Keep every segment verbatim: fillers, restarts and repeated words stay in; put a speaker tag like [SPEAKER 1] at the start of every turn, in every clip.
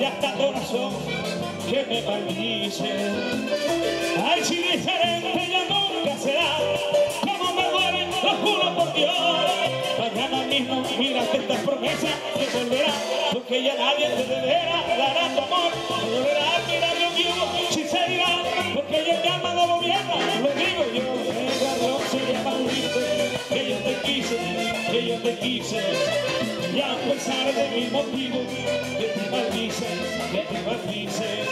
[SPEAKER 1] hay hasta corazón que me maldice. Ay, si diferente ya nunca será, como me duele, lo juro por Dios. Mañana mismo, mírate estas promesas que volverá, porque ya nadie te deberá dar tu amor. No volverá a mirar lo mío, si se irá, porque ya el alma no gobierna, lo digo yo. El guardón se llama Ulises, que yo te quise, que yo te quise. Y a pesar de mis motivos, que te maldices, que te maldices.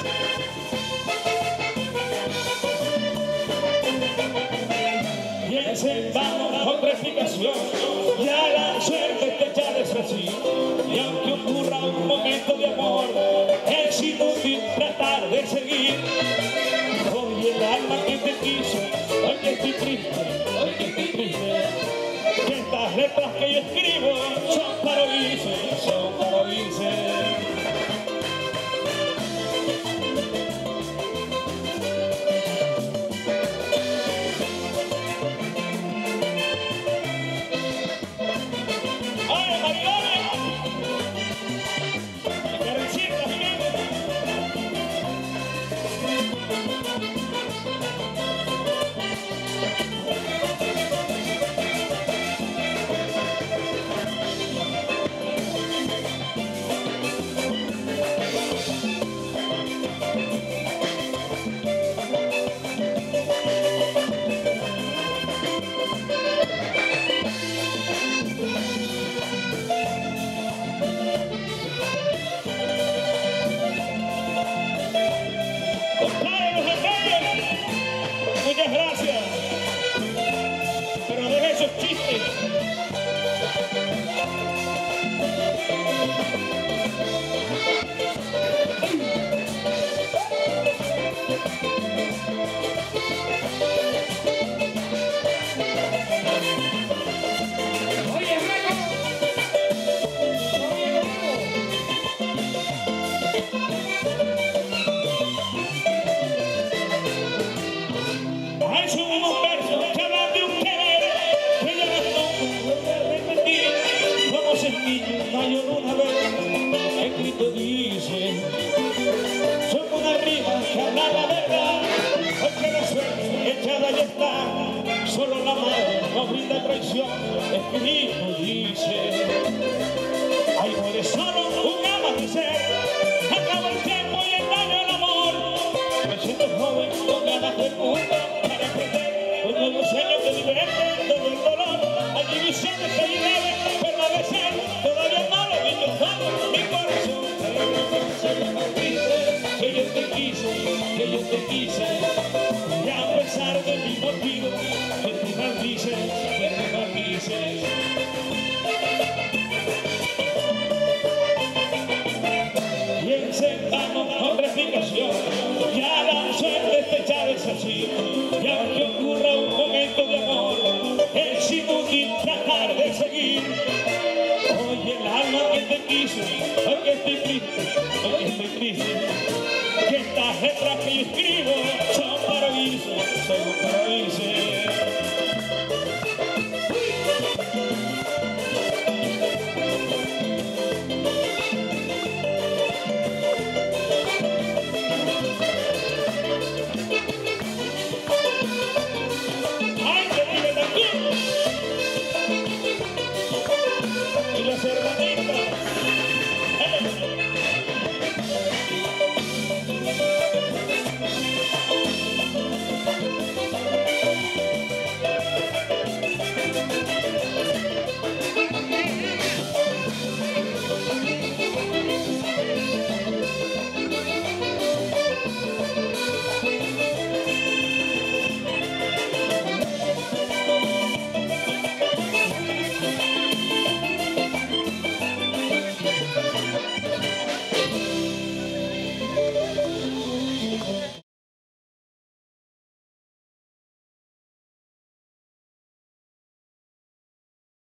[SPEAKER 1] Y ese vano con replicación, ya la suerte te echa de así. Y aunque ocurra un momento de amor, es inútil tratar de seguir. Hoy el alma que te quiso, hoy que estoy triste, hoy que estoy triste. Que estas letras que yo escribo son para oírse, son para oírse. Muchas gracias, pero deje esos chistes.
[SPEAKER 2] Oye, Reco.
[SPEAKER 1] Hay unos versos que hablan de un querer que yo no voy a repetir. Como semilla mayor una vez escrito dice, son una rima que habla la verdad, porque la suerte echada ya está, solo la madre no brinda traición. Escrito dice, ay, muere solo un amanecer, acaba el tiempo y el daño al amor. Me siento joven con ganas del mundo, un nuevo sueño que divierte todo el dolor. Hay divisiones que lleven, pero a veces todavía no lo vi yo todo mi corazón. Que yo te quise, que yo te quise. Y a pesar de mis motivos, que te maldices, que te maldices. Y encendamos con explicación, ya la suerte te echa de así. Y aunque ocurra un momento de amor, es inútil tratar de seguir. Oye, el alma que te quiso, hoy que estoy triste, hoy que estoy triste. Que estas letras que yo escribo